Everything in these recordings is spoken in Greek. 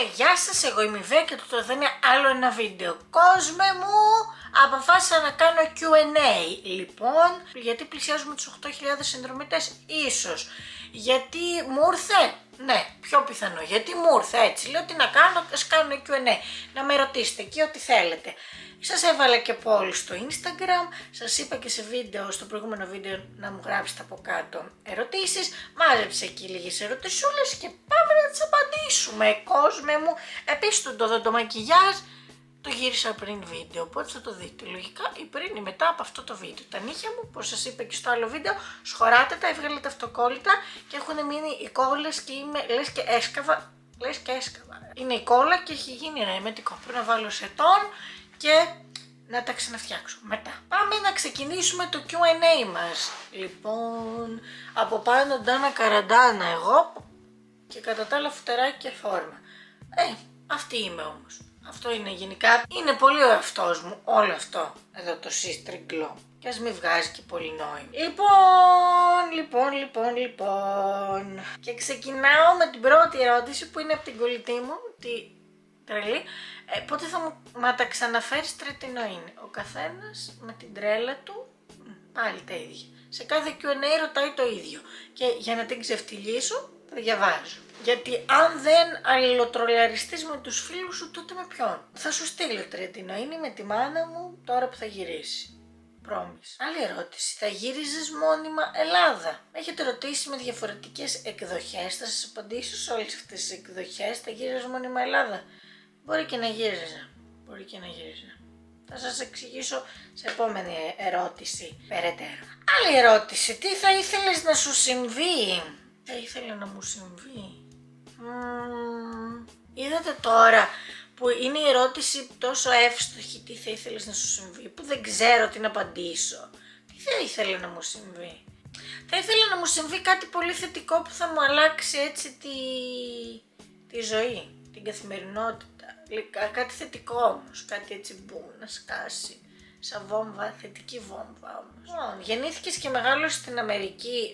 γεια σας, εγώ είμαι η Βέ και το θα είναι άλλο ένα βίντεο. Κόσμε μου, αποφάσισα να κάνω Q&A. Λοιπόν, γιατί πλησιάζουμε τους 8.000 συνδρομητές, ίσως. Γιατί μου ήρθε, ναι, πιο πιθανό, γιατί μου ήρθε έτσι. Λέω τι να κάνω, ας κάνω Q&A. Να με ρωτήσετε εκεί ό,τι θέλετε. Σας έβαλα και poll στο Instagram, σας είπα και σε βίντεο, στο προηγούμενο βίντεο να μου γράψετε από κάτω ερωτήσεις. Μάζεψα εκεί λίγες ερωτησούλες και πάμε να τις απαντήσουμε, κόσμε μου. Επίσης το μακιγιάζ το γύρισα πριν βίντεο, οπότε θα το δείτε λογικά ή πριν ή μετά από αυτό το βίντεο. Τα νύχια μου, όπως σας είπα και στο άλλο βίντεο, σχωράτε τα, έβγαλε τα αυτοκόλλητα και έχουν μείνει οι κόλλες και είμαι, λες και έσκαβα. Είναι η κόλλα και έχει γίνει ένα εμετικό. Πρέπει να βάλω σετόν και να τα ξαναφτιάξω μετά. Πάμε να ξεκινήσουμε το Q&A μας. Λοιπόν, από πάνω Ντάνα Καραντάνα εγώ και κατά τα άλλα φουτεράκι και φόρμα. Αυτή είμαι όμως. Αυτό είναι γενικά. Είναι πολύ ο εαυτός μου όλο αυτό εδώ το σύστριγκλο. Και ας μην βγάζει και πολύ νόημα. Λοιπόν. Και ξεκινάω με την πρώτη ερώτηση που είναι από την κολλητή μου, τη τρελή. Πότε θα μου τα ξαναφέρεις Τρετινοίνη? Ο καθένας με την τρέλα του, πάλι τα ίδια. Σε κάθε Q&A ρωτάει το ίδιο. Και για να την ξεφτυλίσω, θα διαβάζω. Γιατί αν δεν αλληλοτρολαριστείς με τους φίλους σου, τότε με ποιον? Θα σου στείλω Τρετινοίνη με τη μάνα μου τώρα που θα γυρίσει. Promise. Άλλη ερώτηση. Θα γύριζες μόνιμα Ελλάδα? Έχετε ρωτήσει με διαφορετικές εκδοχές. Θα σας απαντήσω σε όλες αυτές τις εκδοχές. Θα γύριζες μόνιμα Ελλάδα? Μπορεί και να γύριζα. Θα σας εξηγήσω σε επόμενη ερώτηση περαιτέρω. Άλλη ερώτηση. Τι θα ήθελες να σου συμβεί? Θα ήθελα να μου συμβεί. Είδατε τώρα που είναι η ερώτηση τόσο εύστοχη, τι θα ήθελες να σου συμβεί, που δεν ξέρω τι να απαντήσω. Τι θα ήθελα να μου συμβεί? Θα ήθελα να μου συμβεί κάτι πολύ θετικό που θα μου αλλάξει έτσι τη ζωή, την καθημερινότητα. Κάτι θετικό όμως, κάτι έτσι που να σκάσει σαν βόμβα, θετική βόμβα όμως. Γεννήθηκες και μεγάλωσες στην Αμερική.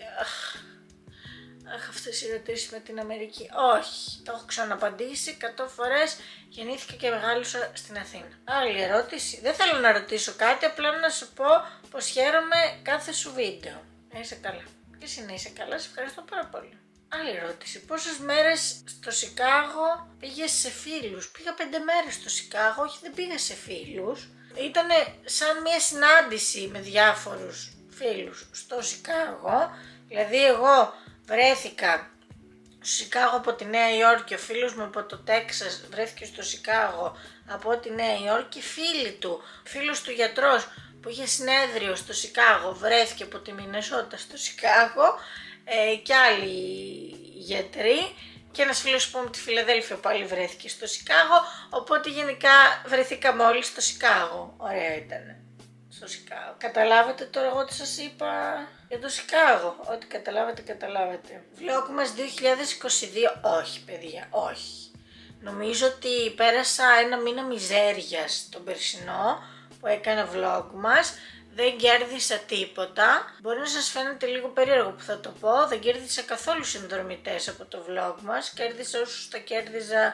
Αυτές οι ερωτήσεις με την Αμερική. Όχι, το έχω ξαναπαντήσει 100 φορές. Γεννήθηκα και μεγάλωσα στην Αθήνα. Άλλη ερώτηση. Δεν θέλω να ρωτήσω κάτι, απλά να σου πω πως χαίρομαι κάθε σου βίντεο. Να είσαι καλά. Και εσύ να είσαι καλά, σε ευχαριστώ πάρα πολύ. Άλλη ερώτηση. Πόσες μέρες στο Σικάγο πήγες σε φίλους? Πήγα 5 μέρες στο Σικάγο, όχι δεν πήγα σε φίλους. Ήτανε σαν μια συνάντηση με διάφορους φίλους στο Σικάγο. Δηλαδή εγώ βρέθηκα στο Σικάγο από τη Νέα Υόρκη, ο φίλος μου από το Τέξας βρέθηκε στο Σικάγο από τη Νέα Υόρκη, φίλος του γιατρός που είχε συνέδριο στο Σικάγο βρέθηκε από τη Μινεσότα στο Σικάγο και άλλοι γιατροί και ένας φίλος που από τη Φιλαδέλφια πάλι βρέθηκε στο Σικάγο, οπότε γενικά βρεθήκαμε όλοι στο Σικάγο. Ωραία ήτανε. Στο Σικάγο. Καταλάβατε τώρα εγώ τι σας είπα για το Σικάγο? Ό,τι καταλάβατε. Vlog μας 2022, όχι παιδιά, όχι. Νομίζω ότι πέρασα ένα μήνα μιζέριας τον περσινό που έκανα vlog μας. Δεν κέρδισα τίποτα. Μπορεί να σας φαίνεται λίγο περίεργο που θα το πω. Δεν κέρδισα καθόλου συνδρομητές από το vlog μας. Κέρδισα όσους τα κέρδιζα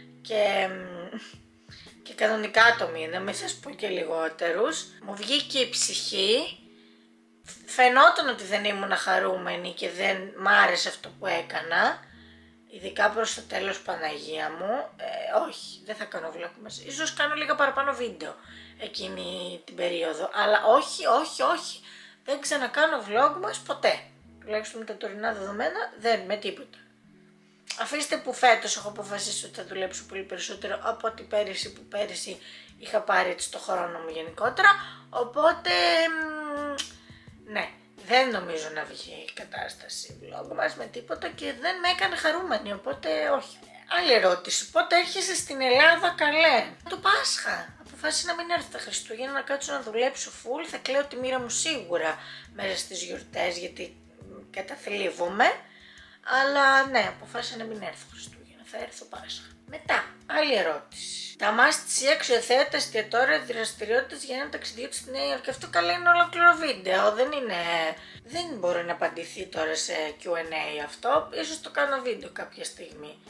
και κανονικά το μήνα, μην σας πω και λιγότερους. Μου βγήκε η ψυχή. Φαινόταν ότι δεν ήμουν χαρούμενη και δεν μ' άρεσε αυτό που έκανα. Ειδικά προς το τέλος, Παναγία μου. Όχι, δεν θα κάνω vlog μας. Ίσως κάνω λίγα παραπάνω βίντεο εκείνη την περίοδο. Αλλά όχι. Δεν ξανακάνω vlog μας ποτέ. Τουλάχιστον με τα τωρινά δεδομένα, με τίποτα. Αφήστε που φέτος έχω αποφασίσει ότι θα δουλέψω πολύ περισσότερο από ότι πέρυσι, που πέρυσι είχα πάρει έτσι το χρόνο μου γενικότερα. Οπότε, ναι, δεν νομίζω να βγει η κατάσταση vlog μας με τίποτα και δεν με έκανε χαρούμενη, οπότε όχι. Άλλη ερώτηση. Πότε έρχεσαι στην Ελλάδα, καλέ? Το Πάσχα. Αποφάσισα να μην έρθω τα Χριστούγεννα, να κάτσω να δουλέψω full. Θα κλαίω τη μοίρα μου σίγουρα μέσα στις γιορτές γιατί καταθλίβομαι. Αλλά ναι, αποφάσισα να μην έρθω Χριστούγεννα. Θα έρθω Πάσχα. Μετά, άλλη ερώτηση. Τα μάστιση αξιοθέατα εστιατόρια δραστηριότητες για ένα ταξιδιώτη στη Νέα Υόρκη. Αυτό καλά είναι ολόκληρο βίντεο. Δεν μπορεί να απαντηθεί τώρα σε Q&A αυτό. Ίσως το κάνω βίντεο κάποια στιγμή.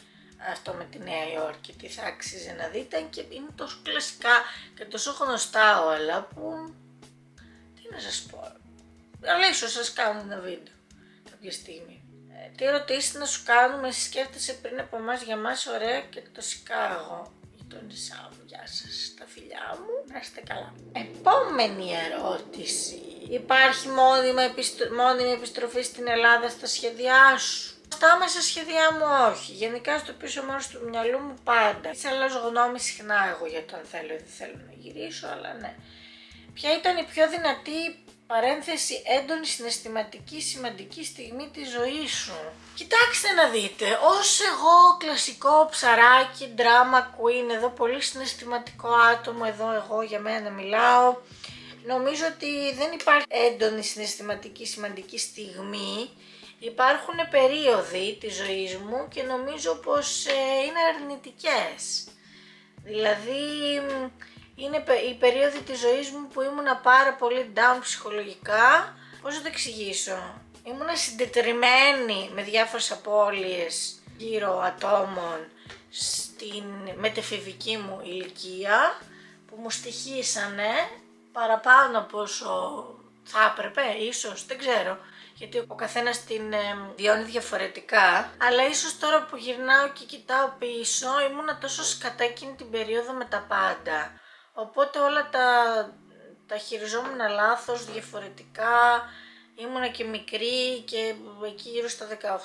αυτό με τη Νέα Υόρκη, τι θα άξιζε να δείτε, και είναι τόσο κλασικά και τόσο γνωστά όλα που, τι να σας πω, αλλά ίσως σας κάνω ένα βίντεο κάποια στιγμή. Τι ερωτήσεις να σου κάνουμε, εσύ σκέφτεσαι πριν από εμάς για μας, ωραία, και το Σικάγο, γειτόνισσά μου, γεια σας, τα φιλιά μου, να είστε καλά. Επόμενη ερώτηση. Υπάρχει μόνιμη επιστροφή στην Ελλάδα στα σχέδιά σου? Στα άμεσα σχέδιά μου όχι, γενικά στο πίσω μέρος του μυαλού μου πάντα. Έτσι αλλάζω γνώμη συχνά εγώ για το αν θέλω ή δεν θέλω να γυρίσω, αλλά ναι. Ποια ήταν η πιο δυνατή παρένθεση έντονη συναισθηματική σημαντική στιγμή της ζωής σου? Κοιτάξτε να δείτε, ως εγώ κλασικό ψαράκι, drama queen, εδώ πολύ συναισθηματικό άτομο, εδώ εγώ για μένα μιλάω, νομίζω ότι δεν υπάρχει έντονη συναισθηματική σημαντική στιγμή. Υπάρχουν περίοδοι της ζωής μου και νομίζω πως είναι αρνητικές. Δηλαδή είναι η περίοδη της ζωής μου που ήμουνα πάρα πολύ down ψυχολογικά. Πώς να το εξηγήσω? Ήμουνα συντετριμμένη με διάφορες απώλειες γύρω ατόμων στην μετεφηβική μου ηλικία που μου στοιχήσανε παραπάνω από όσο θα έπρεπε, ίσως, δεν ξέρω. Γιατί ο καθένας την βιώνει διαφορετικά, αλλά ίσως τώρα που γυρνάω και κοιτάω πίσω, ήμουνα τόσο σκατά εκείνη την περίοδο με τα πάντα. Οπότε όλα τα χειριζόμουν λάθος, διαφορετικά, ήμουνα και μικρή και εκεί γύρω στα 18, 19, 20, 21,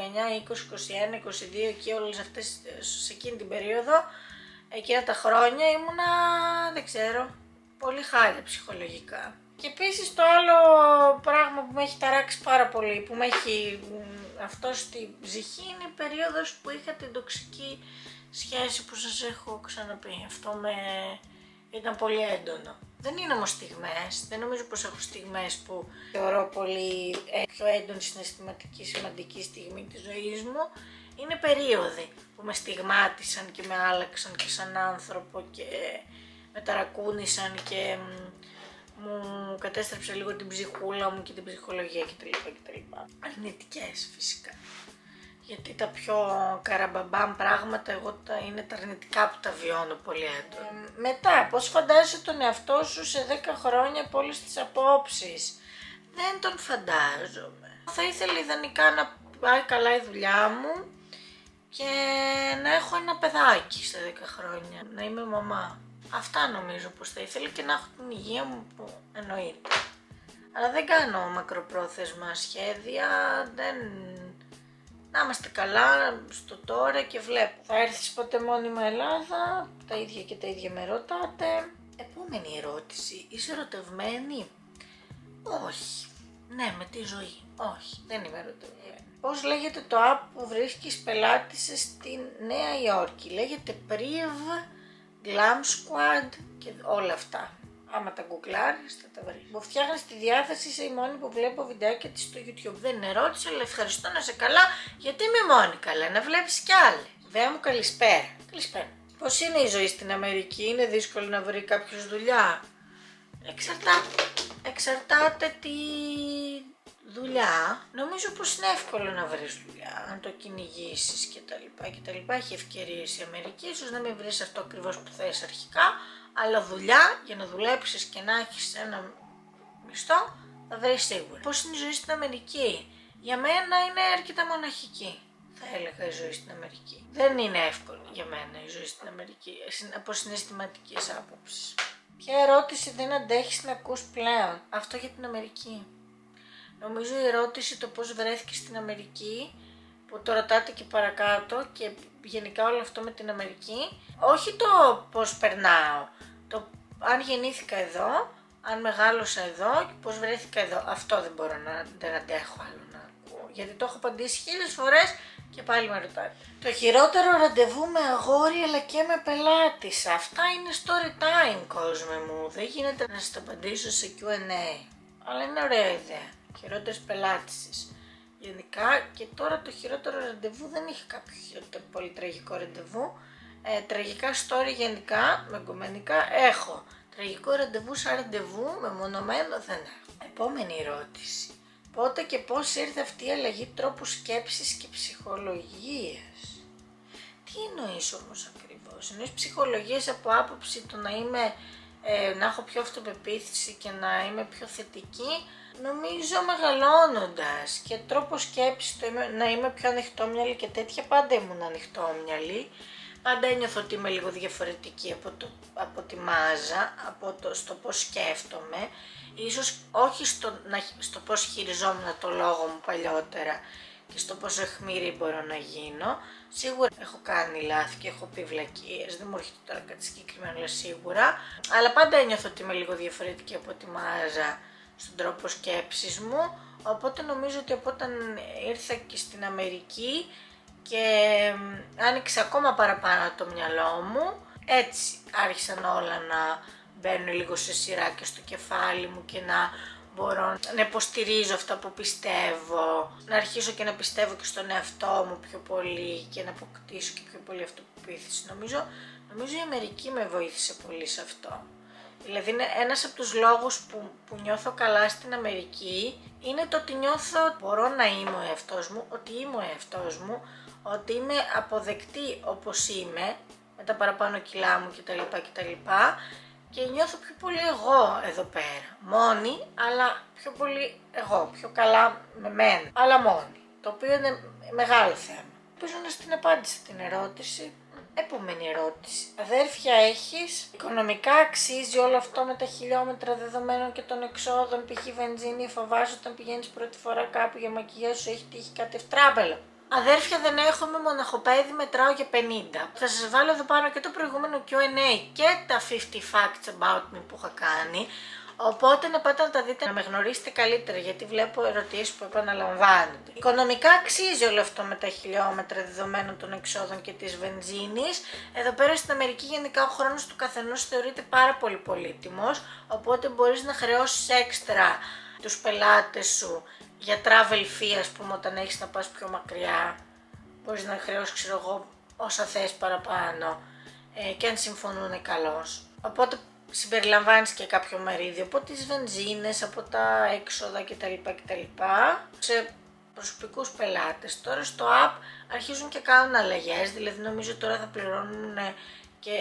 22, εκεί όλες αυτές, σε εκείνη την περίοδο, εκείνα τα χρόνια ήμουνα, δεν ξέρω, πολύ χάλια ψυχολογικά. Και επίσης το άλλο πράγμα που με έχει ταράξει πάρα πολύ, που με έχει αυτό στη ψυχή, είναι η περίοδος που είχα την τοξική σχέση που σας έχω ξαναπεί. Αυτό ήταν πολύ έντονο. Δεν είναι όμως στιγμές, δεν νομίζω πως έχω στιγμές που θεωρώ πολύ πιο έντονη συναισθηματική σημαντική στιγμή της ζωής μου. Είναι περίοδοι που με στιγμάτισαν και με άλλαξαν και σαν άνθρωπο και με ταρακούνησαν και μου κατέστρεψε λίγο την ψυχούλα μου και την ψυχολογία κτλ. Αρνητικές φυσικά. Γιατί τα πιο καραμπαμπάμ πράγματα είναι τα αρνητικά που τα βιώνω πολύ έντονα. Μετά, πώς φαντάζεσαι τον εαυτό σου σε 10 χρόνια από όλες τις απόψεις? Δεν τον φαντάζομαι. Θα ήθελα ιδανικά να πάει καλά η δουλειά μου και να έχω ένα παιδάκι σε 10 χρόνια, να είμαι μαμά. Αυτά νομίζω πως θα ήθελα, και να έχω την υγεία μου που εννοείται. Αλλά δεν κάνω μακροπρόθεσμα σχέδια, να είμαστε καλά στο τώρα και βλέπω. Θα έρθεις ποτέ μόνιμα Ελλάδα? Τα ίδια και τα ίδια με ρωτάτε. Επόμενη ερώτηση. Είσαι ερωτευμένη? Όχι. Ναι, με τη ζωή. Όχι, δεν είμαι ερωτευμένη. Πώς λέγεται το app που βρίσκεις πελάτησες στη Νέα Υόρκη? Λέγεται Priv, Glam Squad και όλα αυτά. Άμα τα γκουγκλάρεις θα τα βρεις. Μου φτιάχνεις τη διάθεση, είσαι η μόνη που βλέπω βιντεάκια της στο YouTube. Δεν είναι ερώτηση, αλλά ευχαριστώ, να είσαι καλά, γιατί είμαι μόνη καλά, να βλέπεις κι άλλοι. Βέα μου, καλησπέρα. Καλησπέρα. Πώς είναι η ζωή στην Αμερική? Είναι δύσκολο να βρει κάποιος δουλειά? Εξαρτάται τι δουλειά. Νομίζω πως είναι εύκολο να βρεις δουλειά, αν το κυνηγήσεις κτλ. Έχει ευκαιρίες η Αμερική, ίσως να μην βρεις αυτό ακριβώς που θες αρχικά, αλλά δουλειά, για να δουλέψεις και να έχεις ένα μισθό, θα βρεις σίγουρα. Πώς είναι η ζωή στην Αμερική? Για μένα είναι αρκετά μοναχική, θα έλεγα, η ζωή στην Αμερική. Δεν είναι εύκολη για μένα η ζωή στην Αμερική, από συναισθηματικής άποψης. Ποια ερώτηση δεν αντέχεις να ακούς πλέον? Αυτό για την Αμερική. Νομίζω η ερώτηση το πώς βρέθηκες στην Αμερική, που το ρωτάτε και παρακάτω, και γενικά όλο αυτό με την Αμερική, όχι το πώς περνάω, το αν γεννήθηκα εδώ, αν μεγάλωσα εδώ και πώς βρέθηκα εδώ. Αυτό δεν μπορώ δεν αντέχω άλλο να ακούω, γιατί το έχω απαντήσει 1000 φορές και πάλι με ρωτάτε. Το χειρότερο ραντεβού με αγόρι αλλά και με πελάτησα. Αυτά είναι story time, κόσμο μου, δεν γίνεται να σας τα απαντήσω σε Q&A, αλλά είναι ωραία ιδέα. Χειρότερες πελάτησες. Γενικά, και τώρα το χειρότερο ραντεβού δεν είχε κάποιο πολύ τραγικό ραντεβού. Τραγικά story γενικά, με γκομενικά έχω. Τραγικό ραντεβού σαν ραντεβού, μεμονωμένο δεν έχω. Επόμενη ερώτηση. Πότε και πώς ήρθε αυτή η αλλαγή τρόπου σκέψης και ψυχολογίας? Τι εννοείς όμως ακριβώς? Εννοείς ψυχολογίες από άποψη το να έχω πιο αυτοπεποίθηση και να είμαι πιο θετική? Νομίζω μεγαλώνοντας και τρόπο σκέψης, να είμαι πιο ανοιχτόμυαλη και τέτοια, πάντα ήμουν ανοιχτόμυαλη. Πάντα ένιωθω ότι είμαι λίγο διαφορετική από τη μάζα, στο πώς σκέφτομαι. Ίσως όχι στο πώς χειριζόμουν το λόγο μου παλιότερα και στο πόσο αιχμηρή μπορώ να γίνω. Σίγουρα έχω κάνει λάθη και έχω πει βλακίες, δεν μου έρχεται τώρα κάτι συγκεκριμένο, αλλά σίγουρα. Αλλά πάντα ένιωθω ότι είμαι λίγο διαφορετική από τη μάζα στον τρόπο σκέψης μου. Οπότε νομίζω ότι από όταν ήρθα και στην Αμερική και άνοιξε ακόμα παραπάνω το μυαλό μου, έτσι άρχισαν όλα να μπαίνουν λίγο σε σειρά και στο κεφάλι μου και να μπορώ να υποστηρίζω αυτά που πιστεύω, να αρχίσω και να πιστεύω και στον εαυτό μου πιο πολύ και να αποκτήσω και πιο πολύ αυτοπεποίθηση. Νομίζω η Αμερική με βοήθησε πολύ σε αυτό. Δηλαδή είναι ένας από τους λόγους που νιώθω καλά στην Αμερική, είναι το ότι νιώθω ότι μπορώ να είμαι ο εαυτός μου, ότι είμαι ο εαυτός μου, ότι είμαι αποδεκτή όπως είμαι, με τα παραπάνω κιλά μου κτλ. Και νιώθω πιο πολύ εγώ εδώ πέρα. Μόνη, αλλά πιο πολύ εγώ, πιο καλά με μένα, αλλά μόνη. Το οποίο είναι μεγάλο θέμα. Ελπίζω να στην απάντησα την ερώτηση. Επόμενη ερώτηση. Αδέρφια έχεις? Οικονομικά αξίζει όλο αυτό με τα χιλιόμετρα δεδομένων και των εξόδων, π.χ. βενζίνη, φοβάσαι όταν πηγαίνεις πρώτη φορά κάπου για μακιγιάζ σου έχει τύχει κάτι ευτράπελο? Αδέρφια δεν έχω, με μοναχοπέδι, μετράω για 50. Θα σας βάλω εδώ πάνω και το προηγούμενο Q&A και τα 50 facts about me που είχα κάνει. Οπότε να πάτε να τα δείτε, να με γνωρίσετε καλύτερα, γιατί βλέπω ερωτήσεις που επαναλαμβάνονται. Οικονομικά αξίζει όλο αυτό με τα χιλιόμετρα δεδομένων των εξόδων και της βενζίνης. Εδώ πέρα στην Αμερική γενικά ο χρόνος του καθενός θεωρείται πάρα πολύ πολύτιμος, οπότε μπορείς να χρεώσεις έξτρα τους πελάτες σου για travel fee, ας πούμε, όταν έχεις να πας πιο μακριά. Μπορείς να χρεώσεις, ξέρω εγώ, όσα θες παραπάνω και αν συμφωνούν καλώς. Οπότε συμπεριλαμβάνεις και κάποιο μερίδιο από τις βενζίνες, από τα έξοδα κτλ. Σε προσωπικούς πελάτες. Τώρα στο app αρχίζουν και κάνουν αλλαγές, δηλαδή νομίζω τώρα θα πληρώνουν και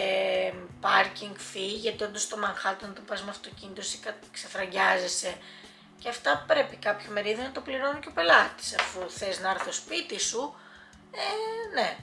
parking fee, γιατί όντως στο Manhattan το πας με αυτοκίνητο ή ξεφραγκιάζεσαι. Και αυτά πρέπει κάποιο μερίδιο να το πληρώνει και ο πελάτης, αφού θες να έρθω σπίτι σου, ναι.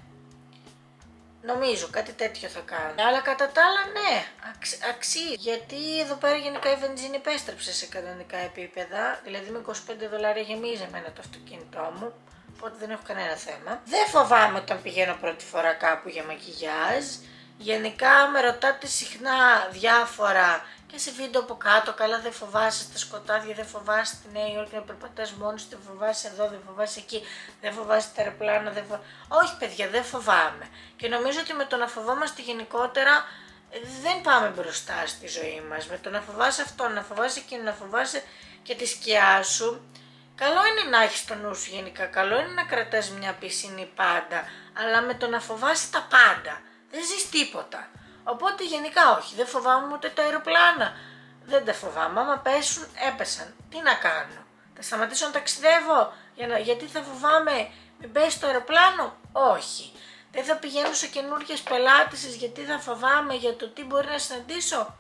Νομίζω κάτι τέτοιο θα κάνω. Αλλά κατά τα άλλα ναι, αξίζει. Γιατί εδώ πέρα γενικά η βενζίνη επέστρεψε σε κανονικά επίπεδα. Δηλαδή με 25 δολάρια γεμίζει εμένα το αυτοκίνητό μου. Οπότε δεν έχω κανένα θέμα. Δεν φοβάμαι όταν πηγαίνω πρώτη φορά κάπου για μακιγιάζ. Γενικά με ρωτάτε συχνά διάφορα και σε βίντεο από κάτω. Καλά, δεν φοβάσαι στα σκοτάδια, δεν φοβάσαι στη Νέα Υόρκη να περπατάς μόνος, δεν φοβάσαι εδώ, δεν φοβάσαι εκεί, δεν φοβάσαι τα αεροπλάνα, Όχι παιδιά, δεν φοβάμαι. Και νομίζω ότι με το να φοβόμαστε γενικότερα δεν πάμε μπροστά στη ζωή μας. Με το να φοβάσαι αυτό, να φοβάσαι εκείνο, να φοβάσαι και τη σκιά σου. Καλό είναι να έχεις το νου σου γενικά, καλό είναι να κρατάς μια πισινή πάντα, αλλά με το να φοβάσαι τα πάντα δεν ζεις τίποτα. Οπότε γενικά όχι, δεν φοβάμαι ούτε τα αεροπλάνα. Δεν τα φοβάμαι, άμα πέσουν, έπεσαν. Τι να κάνω, θα σταματήσω να ταξιδεύω γιατί θα φοβάμαι μην πέσει το αεροπλάνο? Όχι. Δεν θα πηγαίνω σε καινούργιες πελάτησες γιατί θα φοβάμαι για το τι μπορεί να συναντήσω?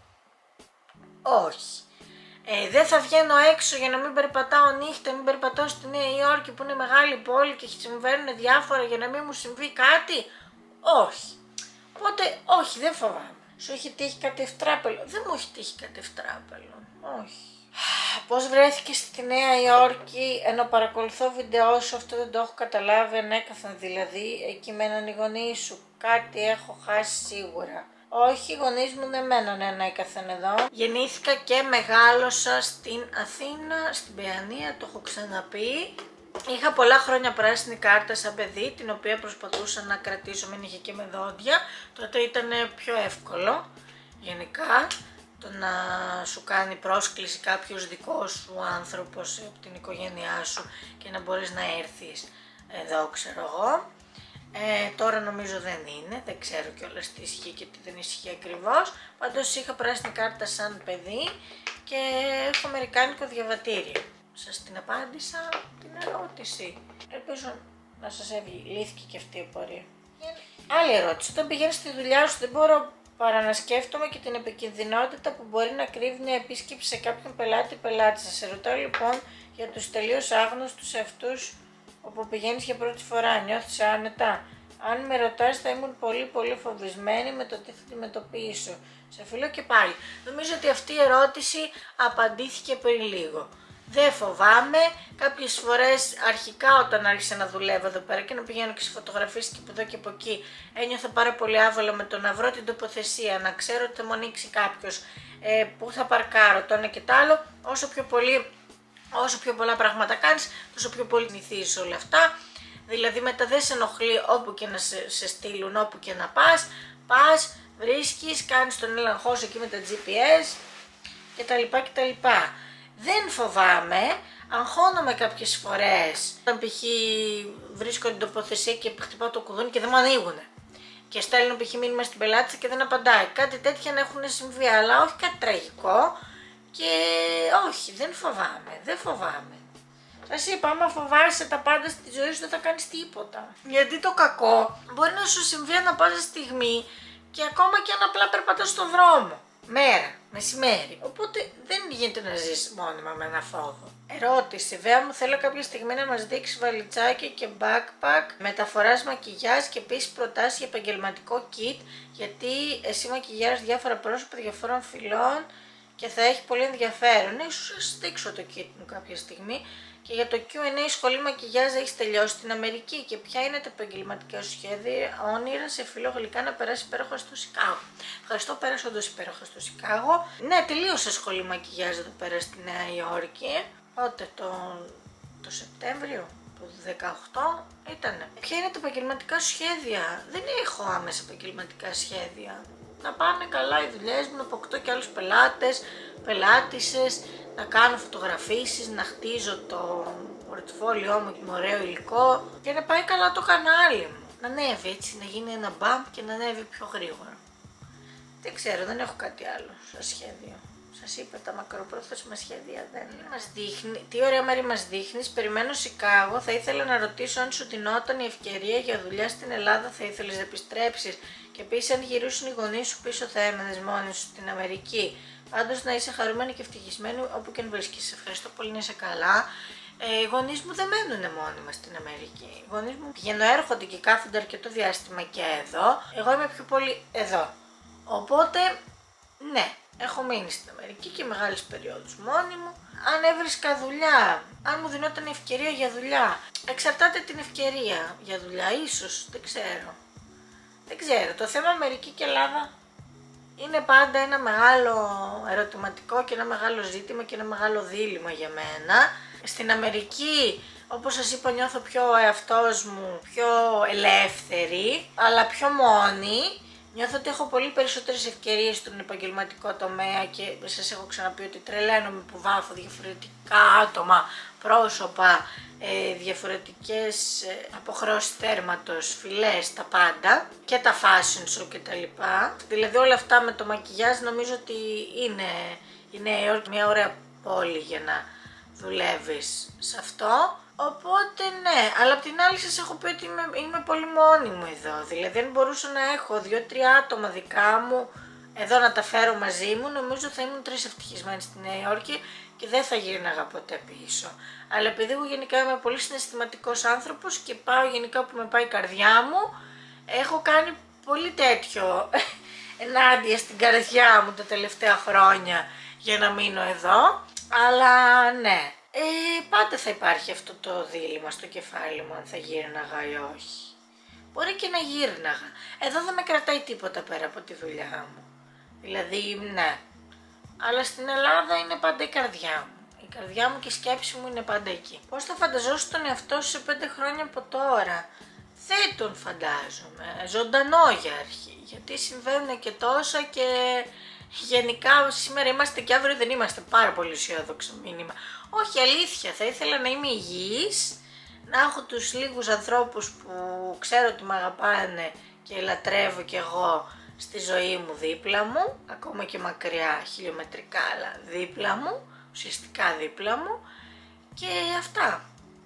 Όχι. Δεν θα βγαίνω έξω για να μην περπατάω νύχτα, μην περπατάω στη Νέα Υόρκη που είναι μεγάλη πόλη και συμβαίνουν διάφορα για να μην μου συμβεί κάτι? Όχι. Οπότε όχι, δεν φοβάμαι. Σου έχει τύχει κάτι ευτράπελο? Δεν μου έχει τύχει κάτι ευτράπελο. Όχι. Πώς βρέθηκες στη Νέα Υόρκη? Ενώ παρακολουθώ βιντεό σου, αυτό δεν το έχω καταλάβει ανέκαθεν, δηλαδή εκεί μέναν οι γονείς σου. Κάτι έχω χάσει σίγουρα. Όχι, οι γονείς μου δεν μένανε ανέκαθεν εδώ. Γεννήθηκα και μεγάλωσα στην Αθήνα, στην Παιανία, το έχω ξαναπεί. Είχα πολλά χρόνια πράσινη κάρτα σαν παιδί, την οποία προσπαθούσα να κρατήσω, μην είχε και με δόντια. Τότε ήταν πιο εύκολο, γενικά, το να σου κάνει πρόσκληση κάποιος δικός σου άνθρωπος από την οικογένειά σου και να μπορείς να έρθεις εδώ, ξέρω εγώ. Τώρα νομίζω δεν είναι, δεν ξέρω κιόλας τι ισχύει και τι δεν ισχύει ακριβώς. Πάντως είχα πράσινη κάρτα σαν παιδί και έχω αμερικάνικο διαβατήριο. Σας την απάντησα την ερώτηση. Ελπίζω να σας λύθηκε και αυτή η απορία. Άλλη ερώτηση. Όταν πηγαίνεις στη δουλειά σου, δεν μπορώ παρά να σκέφτομαι και την επικινδυνότητα που μπορεί να κρύβει μια επίσκεψη σε κάποιον πελάτη. Σας ρωτάω λοιπόν για τους τελείως άγνωστους αυτούς όπου πηγαίνεις για πρώτη φορά. Νιώθεις άνετα? Αν με ρωτάς, θα ήμουν πολύ φοβισμένη με το τι θα αντιμετωπίσω. Σε φιλώ και πάλι. Νομίζω ότι αυτή η ερώτηση απαντήθηκε πριν λίγο. Δεν φοβάμαι. Κάποιες φορές αρχικά όταν άρχισα να δουλεύω εδώ πέρα και να πηγαίνω και σε φωτογραφίσεις και από εδώ και από εκεί, ένιωθα πάρα πολύ άβολα με το να βρω την τοποθεσία, να ξέρω ότι θα μου ανοίξει κάποιος, που θα παρκάρω, το ένα και το άλλο. Όσο πιο πολλά πράγματα κάνεις, τόσο πιο πολύ συνηθίζεις όλα αυτά. Δηλαδή μετά δεν σε ενοχλεί όπου και να σε στείλουν, όπου και να πας, βρίσκεις, κάνεις τον έλεγχό σου εκεί με τα GPS κτλ. Δεν φοβάμαι, αγχώνομαι κάποιες φορές όταν π.χ. βρίσκω την τοποθεσία και χτυπάω το κουδούνι και δεν μου ανοίγουνε. Και στέλνω π.χ. μήνυμα στην πελάτησα και δεν απαντάει. Κάτι τέτοια να έχουν συμβεί, αλλά όχι κάτι τραγικό. Και όχι, δεν φοβάμαι. Σας είπα, άμα φοβάσαι τα πάντα στη ζωή σου δεν θα κάνεις τίποτα. Γιατί το κακό μπορεί να σου συμβεί ανά πάσα στιγμή και ακόμα και αν απλά περπατάς στον δρόμο. Μέρα, μεσημέρι. Οπότε δεν γίνεται να ζεις μόνιμα με ένα φόβο. Ερώτηση. Βέα μου, θέλω κάποια στιγμή να μας δείξει βαλιτσάκι και backpack, μεταφοράς μακιγιάζ και επίσης προτάσεις για επαγγελματικό kit, γιατί εσύ μακιγιάζεις διάφορα πρόσωπα διαφόρων φυλών και θα έχει πολύ ενδιαφέρον. Ίσως σας δείξω το kit μου κάποια στιγμή. Και για το Q&A, η σχολή μακιγιάζ έχει τελειώσει στην Αμερική και ποια είναι τα επαγγελματικά σου σχέδια, όνειρα σε φύλλο γλυκά να περάσει υπέροχα στο Σικάγο. Ευχαριστώ, πέρασα όντως υπέροχα στο Σικάγο. Ναι, τελείωσε σχολή μακιγιάζ εδώ πέρα στη Νέα Υόρκη. Πότε, το Σεπτέμβριο του 18 ήτανε. Ποια είναι τα επαγγελματικά σου σχέδια? Δεν έχω άμεσα επαγγελματικά σχέδια. Να πάνε καλά οι δουλειές μου, να αποκτώ και άλλους πελάτησες, να κάνω φωτογραφίσεις, να χτίζω το πορτφόλιό μου με ωραίο υλικό και να πάει καλά το κανάλι μου. Να ανέβει έτσι, να γίνει ένα bump και να ανέβει πιο γρήγορα. Δεν ξέρω, δεν έχω κάτι άλλο σαν σχέδιο. Σας είπα, τα μακροπρόθεσμα σχέδια δεν μας δείχνει. Τι ωραία μέρη μας δείχνεις. Περιμένω Σικάγο. Θα ήθελα να ρωτήσω αν σου τεινόταν η ευκαιρία για δουλειά στην Ελλάδα, θα ήθελες να επιστρέψεις? Και επίσης, αν γυρίσουν οι γονείς σου πίσω, θα έμενες μόνη σου στην Αμερική? Πάντως να είσαι χαρούμενη και ευτυχισμένη όπου και αν βρίσκεσαι. Ευχαριστώ πολύ, να είσαι καλά. Οι γονείς μου δεν μένουν μόνιμα στην Αμερική. Οι γονείς μου πηγαίνουν, έρχονται και κάθονται αρκετό διάστημα και εδώ. Εγώ είμαι πιο πολύ εδώ. Οπότε, ναι, έχω μείνει στην Αμερική και μεγάλες περιόδους μόνη μου. Αν έβρισκα δουλειά, αν μου δινόταν ευκαιρία για δουλειά, εξαρτάται την ευκαιρία για δουλειά, ίσως, δεν ξέρω. Δεν ξέρω, το θέμα Αμερική και Ελλάδα είναι πάντα ένα μεγάλο ερωτηματικό και ένα μεγάλο ζήτημα και ένα μεγάλο δίλημμα για μένα. Στην Αμερική, όπως σας είπα, νιώθω πιο εαυτός μου, πιο ελεύθερη, αλλά πιο μόνη. Νιώθω ότι έχω πολύ περισσότερες ευκαιρίες στον επαγγελματικό τομέα και σας έχω ξαναπεί ότι τρελαίνομαι που βάφω διαφορετικά άτομα, πρόσωπα, διαφορετικές αποχρώσεις θέρματος, φυλές, τα πάντα και τα fashion show και τα λοιπά. Δηλαδή όλα αυτά με το μακιγιάζ νομίζω ότι είναι η Νέα Υόρκη μια ωραία πόλη για να δουλεύεις σε αυτό. Οπότε ναι, αλλά απ' την άλλη σας έχω πει ότι είμαι πολύ μόνη μου εδώ. Δηλαδή αν μπορούσα να έχω 2-3 άτομα δικά μου εδώ να τα φέρω μαζί μου, νομίζω θα ήμουν 3 ευτυχισμένη στη Νέα Υόρκη και δεν θα γύρναγα ποτέ πίσω. Αλλά επειδή εγώ γενικά είμαι πολύ συναισθηματικός άνθρωπος και πάω γενικά όπου με πάει η καρδιά μου, έχω κάνει πολύ τέτοιο ενάντια στην καρδιά μου τα τελευταία χρόνια για να μείνω εδώ. Αλλά ναι, πάντα θα υπάρχει αυτό το δίλημμα στο κεφάλι μου αν θα γύρναγα ή όχι. Μπορεί και να γύρναγα. Εδώ δεν με κρατάει τίποτα πέρα από τη δουλειά μου. Δηλαδή, ναι. Αλλά στην Ελλάδα είναι πάντα η καρδιά μου. Η καρδιά μου και η σκέψη μου είναι πάντα εκεί. Πώς θα φανταζόσουν τον εαυτό σου σε 5 χρόνια από τώρα? Δεν τον φαντάζομαι. Ζωντανό για αρχή. Γιατί συμβαίνουν και τόσα και γενικά σήμερα είμαστε και αύριο δεν είμαστε. Πάρα πολύ αισιόδοξο μήνυμα. Όχι, αλήθεια. Θα ήθελα να είμαι υγιής, να έχω τους λίγους ανθρώπους που ξέρω ότι με αγαπάνε και λατρεύω κι εγώ στη ζωή μου δίπλα μου, ακόμα και μακριά χιλιομετρικά, αλλά δίπλα μου, ουσιαστικά δίπλα μου, και αυτά.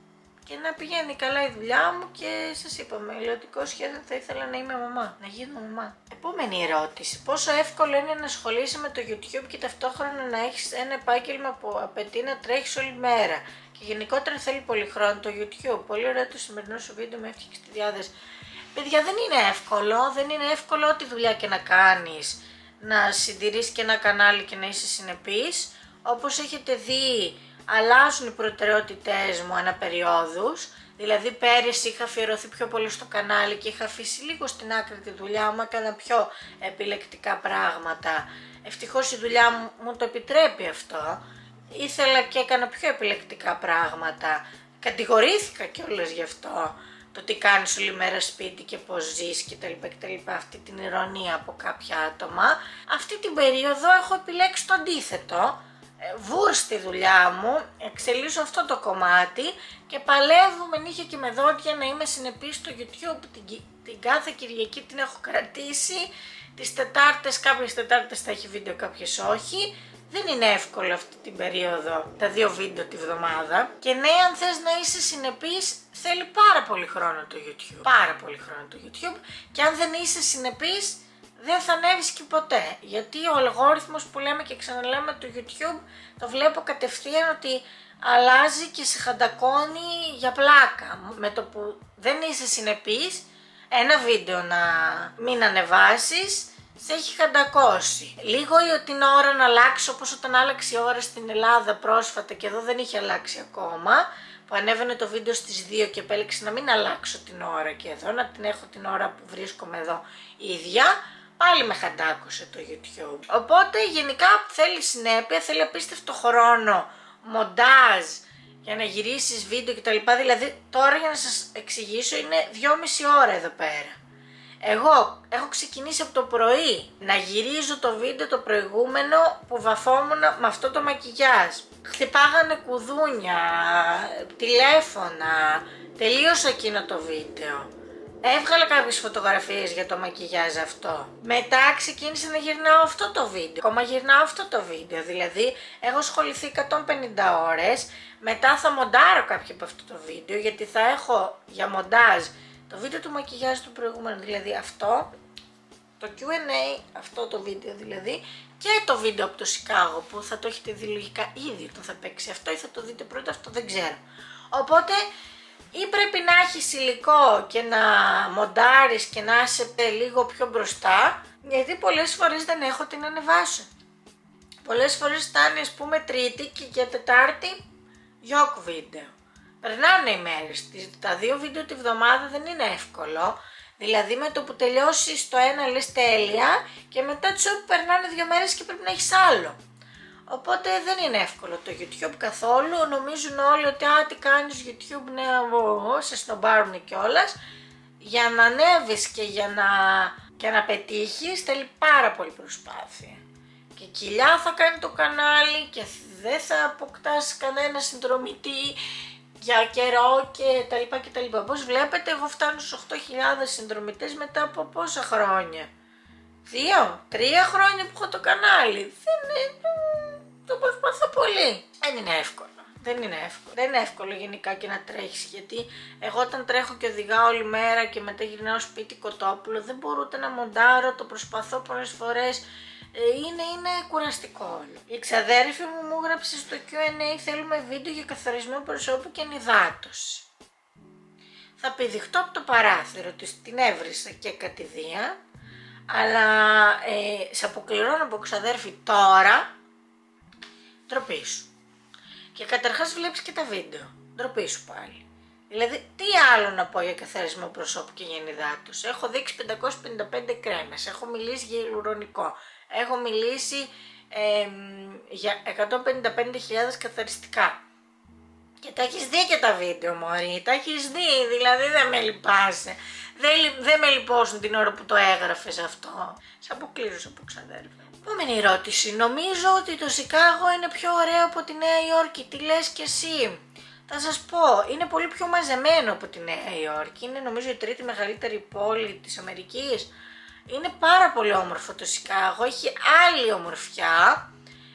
και να πηγαίνει καλά η δουλειά μου και σας είπα, με μελλοντικό σχέδιο θα ήθελα να είμαι μαμά, να γίνω μαμά. Επόμενη ερώτηση. Πόσο εύκολο είναι να ασχολείσαι με το YouTube και ταυτόχρονα να έχεις ένα επάγγελμα που απαιτεί να τρέχεις όλη μέρα και γενικότερα θέλει πολύ χρόνο το YouTube? Πολύ ωραίο το σημερινό σου βίντεο, με έφτιαξε τη διάθεση. Παιδιά, δεν είναι εύκολο, δεν είναι εύκολο ό,τι δουλειά και να κάνεις, να συντηρείς και ένα κανάλι και να είσαι συνεπής. Όπως έχετε δει, αλλάζουν οι προτεραιότητές μου ανά περιόδους. Δηλαδή πέρυσι είχα αφιερωθεί πιο πολύ στο κανάλι και είχα αφήσει λίγο στην άκρη τη δουλειά μου, έκανα πιο επιλεκτικά πράγματα. Ευτυχώς η δουλειά μου το επιτρέπει αυτό. Ήθελα και έκανα πιο επιλεκτικά πράγματα. Κατηγορήθηκα κιόλας γι' αυτό. Το τι κάνεις όλη μέρα σπίτι και πώς ζεις κτλ. Αυτή την ηρωνία από κάποια άτομα. Αυτή την περίοδο έχω επιλέξει το αντίθετο. Βούρ στη δουλειά μου, εξελίσσω αυτό το κομμάτι και παλεύω με νύχια και με δόντια να είμαι συνεπής στο YouTube. Την κάθε Κυριακή την έχω κρατήσει, τις Τετάρτες, κάποιες Τετάρτες θα έχει βίντεο, κάποιες όχι. Δεν είναι εύκολο αυτή την περίοδο, τα 2 βίντεο τη βδομάδα. Και ναι, αν θες να είσαι συνεπής, θέλει πάρα πολύ χρόνο το YouTube. Πάρα πολύ χρόνο το YouTube. Και αν δεν είσαι συνεπής, δεν θα ανέβεις και ποτέ. Γιατί ο αλγόριθμος που λέμε και ξαναλέμε του YouTube, το βλέπω κατευθείαν ότι αλλάζει και σε χαντακώνει για πλάκα. Με το που δεν είσαι συνεπής, ένα βίντεο να μην ανεβάσεις, σε έχει χαντακώσει. Λίγο την ώρα να αλλάξει, όπως όταν άλλαξε η ώρα στην Ελλάδα πρόσφατα και εδώ δεν είχε αλλάξει ακόμα, που ανέβαινε το βίντεο στις 2 και επέλεξε να μην αλλάξω την ώρα και εδώ, να την έχω την ώρα που βρίσκομαι εδώ ίδια, πάλι με χαντάκωσε το YouTube. Οπότε γενικά θέλει συνέπεια, θέλει απίστευτο χρόνο, μοντάζ, για να γυρίσεις βίντεο κτλ. Δηλαδή τώρα, για να σας εξηγήσω, είναι 2,5 ώρα εδώ πέρα. Εγώ έχω ξεκινήσει από το πρωί να γυρίζω το βίντεο το προηγούμενο που βαφόμουν με αυτό το μακιγιάζ. Χτυπάγανε κουδούνια, τηλέφωνα, τελείωσα εκείνο το βίντεο. Έβγαλα κάποιες φωτογραφίες για το μακιγιάζ αυτό. Μετά ξεκίνησα να γυρνάω αυτό το βίντεο. Ακόμα γυρνάω αυτό το βίντεο. Δηλαδή έχω ασχοληθεί 150 ώρες. Μετά θα μοντάρω κάποιο από αυτό το βίντεο, γιατί θα έχω για μοντάζ το βίντεο του μακιγιάζ του προηγούμενου, δηλαδή αυτό, το Q&A, αυτό το βίντεο δηλαδή, και το βίντεο από το Σικάγο που θα το έχετε δει λογικά ήδη όταν θα παίξει αυτό, ή θα το δείτε πρώτα, αυτό δεν ξέρω. Οπότε ή πρέπει να έχεις υλικό και να μοντάρεις και να είσαι λίγο πιο μπροστά, γιατί πολλές φορές δεν έχω την ανεβάσω. Πολλές φορές φτάνει, ας πούμε, Τρίτη και για Τετάρτη γιοκ βίντεο. Περνάνε οι μέρες, τα 2 βίντεο τη βδομάδα δεν είναι εύκολο. Δηλαδή με το που τελειώσεις το ένα λες τέλεια και μετά τσουπ περνάνε 2 μέρες και πρέπει να έχεις άλλο. Οπότε δεν είναι εύκολο το YouTube καθόλου. Νομίζουν όλοι ότι τι κάνεις YouTube, ναι, σε σνομπάρουν κιόλας. Για να ανέβεις και να πετύχεις θέλει πάρα πολύ προσπάθεια. Και κοιλιά θα κάνει το κανάλι και δεν θα αποκτάς κανένα συνδρομητή για καιρό και τα λοιπά και τα λοιπά. Όπως βλέπετε, εγώ φτάνω στους 8.000 συνδρομητές μετά από πόσα χρόνια? 2-3 χρόνια που έχω το κανάλι. Το προσπαθώ πολύ. Δεν είναι εύκολο. Δεν είναι εύκολο γενικά και να τρέχεις, γιατί εγώ όταν τρέχω και οδηγάω όλη μέρα και μετά γυρνάω σπίτι κοτόπουλο, δεν μπορώ ούτε να μοντάρω, το προσπαθώ πολλές φορές. Είναι κουραστικό όλο. Η ξαδέρφη μου έγραψε στο Q&A, θέλουμε βίντεο για καθαρισμό προσώπου και ενυδάτωση. Θα πηδηχτώ από το παράθυρο της, την έβρισα και κατηδία, αλλά σε αποκληρώνω από ξαδέρφη τώρα, ντροπή σου. Και καταρχάς βλέπεις και τα βίντεο, ντροπή σου πάλι. Δηλαδή, τι άλλο να πω για καθαρισμό προσώπου και για ενυδάτωση? Έχω δείξει 555 κρέμες, έχω μιλήσει για ηλουρονικό, έχω μιλήσει για 155.000 καθαριστικά. Και τα έχεις δει και τα βίντεο, μωρή, τα έχεις δει, δηλαδή δεν με λυπάσαι. Δεν με λυπώσουν την ώρα που το έγραφες αυτό. Σε αποκλείρωσα από ξαδέρφη. Επόμενη ερώτηση. Νομίζω ότι το Σικάγο είναι πιο ωραίο από τη Νέα Υόρκη. Τι λες κι εσύ? Θα σας πω, είναι πολύ πιο μαζεμένο από τη Νέα Υόρκη. Είναι νομίζω η 3η μεγαλύτερη πόλη της Αμερικής. Είναι πάρα πολύ όμορφο το Σικάγο. Έχει άλλη ομορφιά.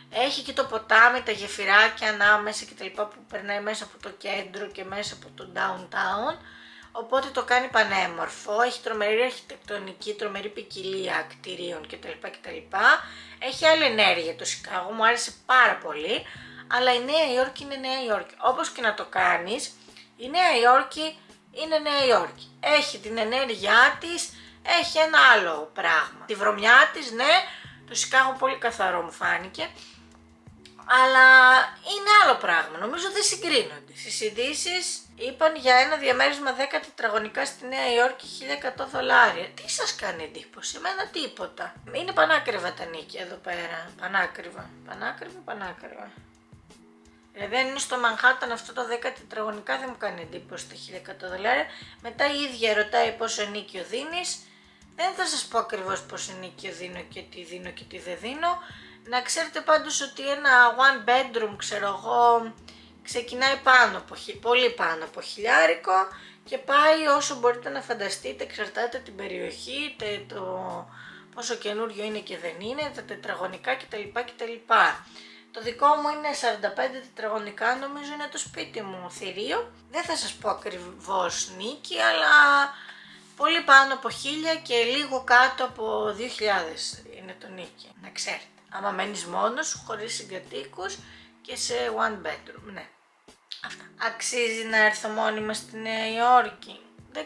Έχει και το ποτάμι, τα γεφυράκια ανάμεσα και τα λοιπά που περνάει μέσα από το κέντρο και μέσα από το downtown. Οπότε το κάνει πανέμορφο, έχει τρομερή αρχιτεκτονική, τρομερή ποικιλία κτηρίων κτλ. Έχει άλλη ενέργεια το Σικάγο, μου άρεσε πάρα πολύ, αλλά η Νέα Υόρκη είναι Νέα Υόρκη. Όπως και να το κάνεις, η Νέα Υόρκη είναι Νέα Υόρκη. Έχει την ενέργειά της, έχει ένα άλλο πράγμα. Τη βρωμιά της, ναι, το Σικάγο πολύ καθαρό μου φάνηκε, αλλά είναι άλλο πράγμα, νομίζω δεν συγκρίνονται. Στις ειδήσεις είπαν για ένα διαμέρισμα 10 τετραγωνικά στη Νέα Υόρκη $1.100. Τι σας κάνει εντύπωση? Εμένα τίποτα. Είναι πανάκριβα τα νίκια εδώ πέρα. Πανάκριβα. Δηλαδή αν είναι στο Μανχάταν αυτό το 10 τετραγωνικά δεν μου κάνει εντύπωση τα $1.100. Μετά η ίδια ρωτάει πόσο ενίκιο δίνεις. Δεν θα σας πω ακριβώς πόσο ενίκιο δίνω και τι δεν δίνω. Να ξέρετε πάντως ότι ένα one bedroom, ξέρω εγώ, ξεκινάει πολύ πάνω από $1.000 και πάει όσο μπορείτε να φανταστείτε, εξαρτάται την περιοχή, το πόσο καινούριο είναι και δεν είναι, τα τετραγωνικά κτλ. Το δικό μου είναι 45 τετραγωνικά, νομίζω είναι το σπίτι μου, θηρίο. Δεν θα σας πω ακριβώς νίκη, αλλά πολύ πάνω από 1.000 και λίγο κάτω από 2.000 είναι το νίκη, να ξέρετε. Άμα μένεις μόνος σου, χωρίς συγκατοίκους και σε one bedroom, ναι. Αυτά. Αξίζει να έρθω μόνιμα στη Νέα Υόρκη?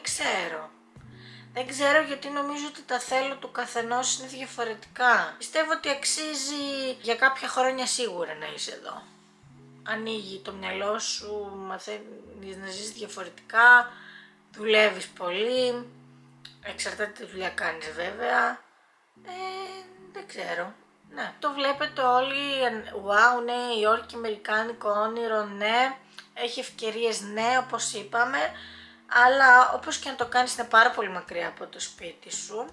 Δεν ξέρω γιατί νομίζω ότι τα θέλω του καθενός είναι διαφορετικά. Πιστεύω ότι αξίζει για κάποια χρόνια σίγουρα να είσαι εδώ. Ανοίγει το μυαλό σου, μαθαίνεις να ζεις διαφορετικά, δουλεύεις πολύ, εξαρτάται τι δουλειά κάνεις βέβαια. Δεν ξέρω. Ναι, το βλέπετε όλοι, wow, Νέα Υόρκη, αμερικάνικο όνειρο, ναι, έχει ευκαιρίες, ναι, όπως είπαμε, αλλά όπως και να το κάνεις είναι πάρα πολύ μακριά από το σπίτι σου.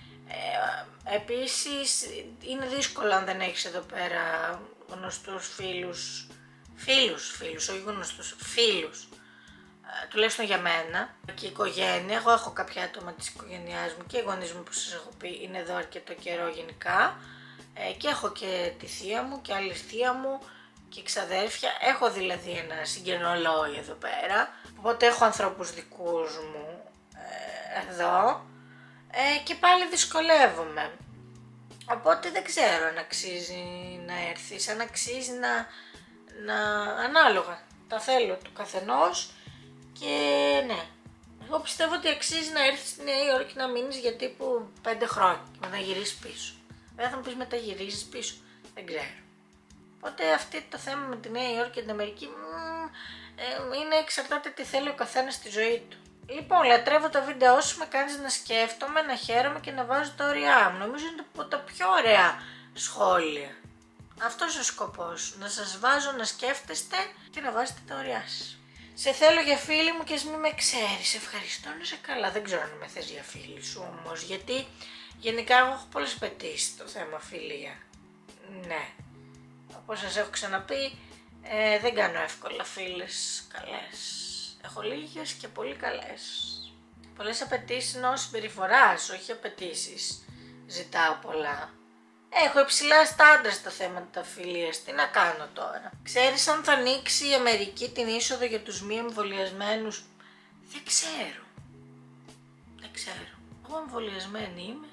Επίσης είναι δύσκολο αν δεν έχεις εδώ πέρα γνωστούς φίλους, όχι γνωστούς, φίλους, τουλάχιστον για μένα και η οικογένεια. Εγώ έχω κάποια άτομα της οικογένειάς μου και οι γονείς μου που σας έχω πει είναι εδώ αρκετό καιρό γενικά. Και έχω και τη θεία μου και άλλη θεία μου και ξαδέρφια. Έχω δηλαδή ένα συγγενολόι εδώ πέρα, οπότε έχω ανθρώπους δικούς μου εδώ και πάλι δυσκολεύομαι. Οπότε δεν ξέρω αν αξίζει να έρθεις, αν αξίζει να ανάλογα. Τα θέλω του καθενός και ναι. Εγώ πιστεύω ότι αξίζει να έρθεις στη Νέα Υόρκη να μείνεις για τύπου 5 χρόνια και να γυρίσεις πίσω. Δεν θα μου πεις μετά γυρίζεις πίσω, δεν ξέρω. Οπότε αυτό το θέμα με τη Νέα Υόρκη και την Αμερική είναι εξαρτάται τι θέλει ο καθένας στη ζωή του. Λοιπόν, λατρεύω τα βίντεο σου, με κάνεις να σκέφτομαι, να χαίρομαι και να βάζω τα όρια μου. Νομίζω είναι από τα πιο ωραία σχόλια. Αυτός ο σκοπός, να σας βάζω να σκέφτεστε και να βάζετε τα όρια σας. Σε θέλω για φίλη μου και ας μην με ξέρεις, ευχαριστώ, να είσαι καλά. Δεν ξέρω αν με θες για φίλη σου όμως, γιατί γενικά εγώ έχω πολλές απαιτήσεις στο θέμα φιλία. Ναι, όπως σας έχω ξαναπεί, δεν κάνω εύκολα φίλες καλές. Έχω λίγες και πολύ καλές. Πολλές απαιτήσεις εννοώ συμπεριφοράς, όχι απαιτήσεις. Ζητάω πολλά. Έχω υψηλά στάνταρ στα θέματα φιλίας. Τι να κάνω τώρα? Ξέρεις αν θα ανοίξει η Αμερική την είσοδο για τους μη εμβολιασμένους? Δεν ξέρω. Εγώ εμβολιασμένη είμαι.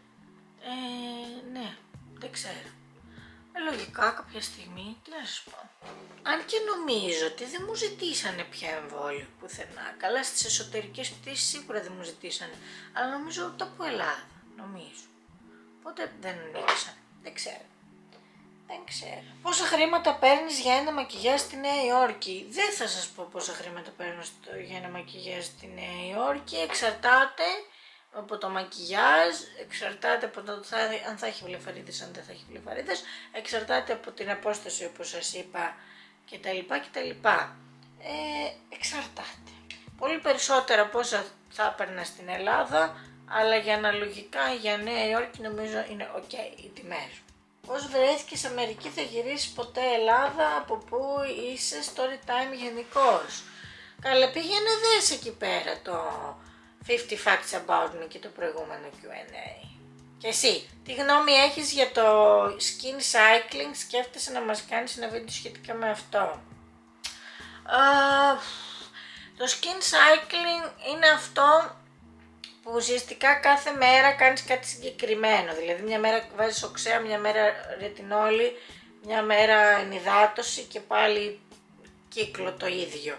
Ναι, δεν ξέρω. Λογικά κάποια στιγμή, τι να σας πω. Αν και νομίζω ότι δεν μου ζητήσανε πια εμβόλιο πουθενά. Καλά, στις εσωτερικές πτήσεις σίγουρα δεν μου ζητήσανε. Αλλά νομίζω ούτε από Ελλάδα, νομίζω. Οπότε δεν ανοίξαν. Δεν ξέρω. Πόσα χρήματα παίρνεις για ένα μακιγιάζ στη Νέα Υόρκη? Δεν θα σας πω πόσα χρήματα παίρνω για ένα μακιγιάζ στη Νέα Υόρκη. Εξαρτάται από το μακιγιάζ, εξαρτάται από το αν θα έχει βλεφαρίδες, αν δεν θα έχει βλεφαρίδες, εξαρτάται από την απόσταση όπως σας είπα κτλ. Εξαρτάται. Πολύ περισσότερα από όσα θα έπαιρνα στην Ελλάδα, αλλά για αναλογικά για Νέα Υόρκη νομίζω είναι ok οι τιμές. Πώς βρέθηκες Αμερική, θα γυρίσεις ποτέ Ελλάδα, από πού είσαι, story time γενικώς? Καλά, πήγαινε δες εκεί πέρα το 50 Facts About Me και το προηγούμενο Q&A. Και εσύ, τι γνώμη έχεις για το skin cycling? Σκέφτεσαι να μας κάνεις ένα βίντεο σχετικά με αυτό? Το skin cycling είναι αυτό που ουσιαστικά κάθε μέρα κάνεις κάτι συγκεκριμένο. Δηλαδή μια μέρα βάζεις οξέα, μια μέρα ρετινόλη, μια μέρα ενυδάτωση και πάλι κύκλο το ίδιο.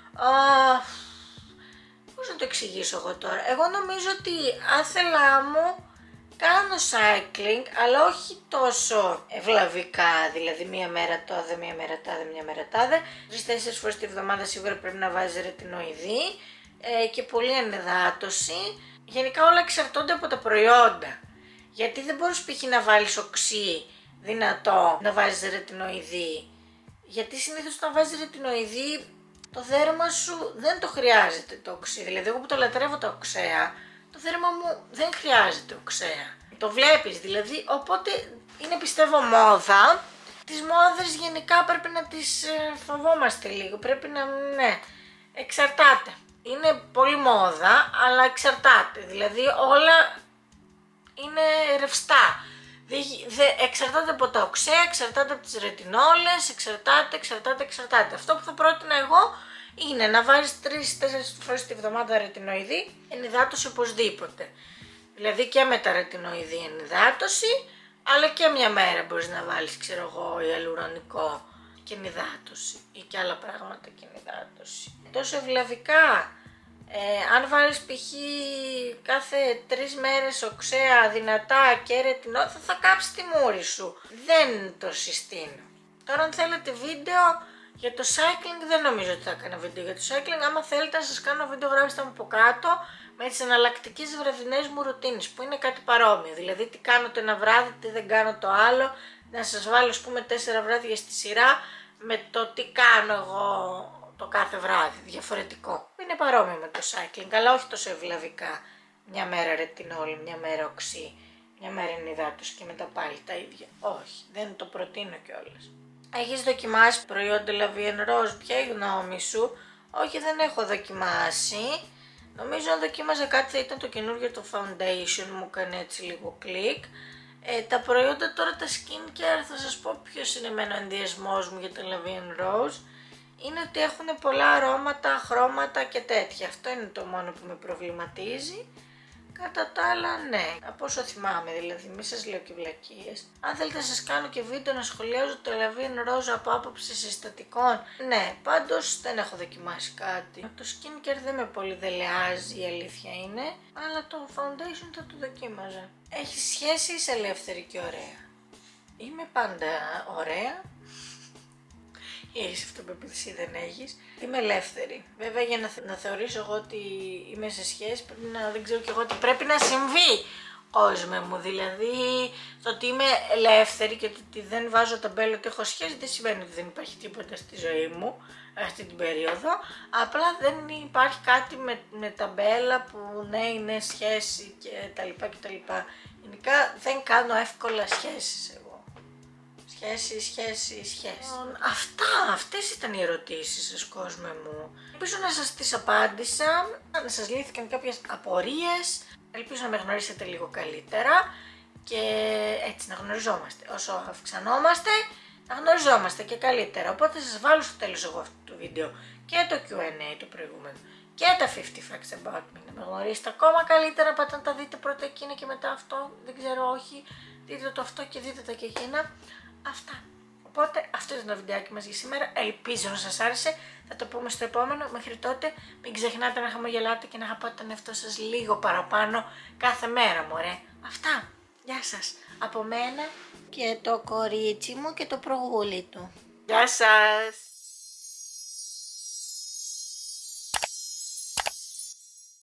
Πώς να το εξηγήσω εγώ τώρα? Εγώ νομίζω ότι άθελά μου κάνω cycling, αλλά όχι τόσο ευλαβικά, δηλαδή μία μέρα τάδε, μία μέρα τάδε, μία μέρα τάδε. 3-4 φορές τη εβδομάδα σίγουρα πρέπει να βάζεις ρετινοειδή και πολλή ενυδάτωση. Γενικά όλα εξαρτώνται από τα προϊόντα. Γιατί δεν μπορείς π.χ. να βάλεις οξύ δυνατό, να βάζεις ρετινοειδή. Γιατί συνήθως όταν βάζεις ρετινοειδή το δέρμα σου δεν το χρειάζεται το οξύ. Δηλαδή εγώ που το λατρεύω τα οξέα, το δέρμα μου δεν χρειάζεται οξέα. Το βλέπεις δηλαδή, οπότε είναι πιστεύω μόδα. Τις μόδες γενικά πρέπει να τις φοβόμαστε λίγο, πρέπει να, ναι, εξαρτάται. Είναι πολύ μόδα, αλλά εξαρτάται, δηλαδή όλα είναι ρευστά. Εξαρτάται από τα οξέα, εξαρτάται από τις ρετινόλες, εξαρτάται. Αυτό που θα πρότεινα εγώ είναι να βάζεις 3-4 φορές τη βδομάδα ρετινοειδή, ενυδάτωση οπωσδήποτε. Δηλαδή και με τα ρετινοειδή ενυδάτωση, αλλά και μια μέρα μπορείς να βάλεις, ξέρω εγώ, ιαλουρονικό και ενυδάτωση ή και άλλα πράγματα και ενυδάτωση. Τόσο ευλαβικά, αν βάλεις π.χ. κάθε 3 μέρες οξέα δυνατά και ρετινό, θα κάψει τη μούρη σου. Δεν το συστήνω. Τώρα αν θέλετε βίντεο για το cycling, δεν νομίζω ότι θα κάνω βίντεο για το cycling. Άμα θέλετε να σας κάνω βίντεο, γράψτε μου από κάτω με τις εναλλακτικές βραδινές μου ρουτίνες, που είναι κάτι παρόμοιο. Δηλαδή τι κάνω το ένα βράδυ, τι δεν κάνω το άλλο. Να σας βάλω ας πούμε 4 βράδια στη σειρά με το τι κάνω εγώ το κάθε βράδυ, διαφορετικό. Είναι παρόμοιο με το cycling, αλλά όχι τόσο ευλαβικά. Μια μέρα ρετινόλη, μια μέρα οξύ, μια μέρα ενυδάτωση και μετά πάλι τα ίδια. Όχι, δεν το προτείνω κιόλας. Έχεις δοκιμάσει προϊόντα La Vie en Rose? Ποια είναι η γνώμη σου? Όχι, δεν έχω δοκιμάσει. Νομίζω αν δοκίμαζα κάτι θα ήταν το καινούργιο το foundation, μου έκανε έτσι λίγο κλικ. Τα προϊόντα τώρα, τα skincare, θα σας πω ποιος είναι εμένα ο ενδιασμός μου για τα La Vie en Rose. Είναι ότι έχουν πολλά αρώματα, χρώματα και τέτοια. Αυτό είναι το μόνο που με προβληματίζει. Κατά τα άλλα, ναι, από όσο θυμάμαι δηλαδή, μη σας λέω και βλακίες. Αν θέλετε να σας κάνω και βίντεο να σχολιάζω το La Vie en Rose από άποψη συστατικών, ναι, πάντως δεν έχω δοκιμάσει κάτι. Το skincare δεν με πολύ δελεάζει, η αλήθεια είναι, αλλά το foundation θα το δοκίμαζα. Έχει σχέση, είσαι ελεύθερη και ωραία? Είμαι πάντα ωραία. Έχεις αυτοπεποίθηση, δεν έχεις? Είμαι ελεύθερη. Βέβαια για να θεωρήσω εγώ ότι είμαι σε σχέση, πρέπει να, δεν ξέρω κι εγώ, ότι πρέπει να συμβεί, κόσμε μου. Δηλαδή το ότι είμαι ελεύθερη και ότι δεν βάζω ταμπέλα ότι έχω σχέση δεν σημαίνει ότι δεν υπάρχει τίποτα στη ζωή μου αυτή την περίοδο. Απλά δεν υπάρχει κάτι με ταμπέλα που ναι είναι σχέση και τα λοιπά και τα λοιπά. Γενικά δεν κάνω εύκολα σχέσεις εγώ. Σχέση. Αυτές ήταν οι ερωτήσεις σας, κόσμε μου. Ελπίζω να σας τις απάντησα, να σας λύθηκαν κάποιες απορίες. Ελπίζω να με γνωρίσετε λίγο καλύτερα και έτσι να γνωριζόμαστε. Όσο αυξανόμαστε, να γνωριζόμαστε και καλύτερα. Οπότε σας βάλω στο τέλος εγώ αυτού του βίντεο και το Q&A το προηγούμενο και τα 50 facts about me, να με γνωρίσετε ακόμα καλύτερα. Πάτε να τα δείτε πρώτα εκείνα και μετά αυτό, δεν ξέρω, όχι. Δείτε το αυτό και δείτε τα και εκείνα. Αυτά. Οπότε αυτό ήταν το βιντεάκι μας για σήμερα. Ελπίζω να σας άρεσε. Θα το πούμε στο επόμενο. Μέχρι τότε μην ξεχνάτε να χαμογελάτε και να αγαπάτε τον εαυτό σας λίγο παραπάνω κάθε μέρα, μωρέ. Αυτά. Γεια σας. Από μένα και το κορίτσι μου και το προγούλι του. Γεια σας.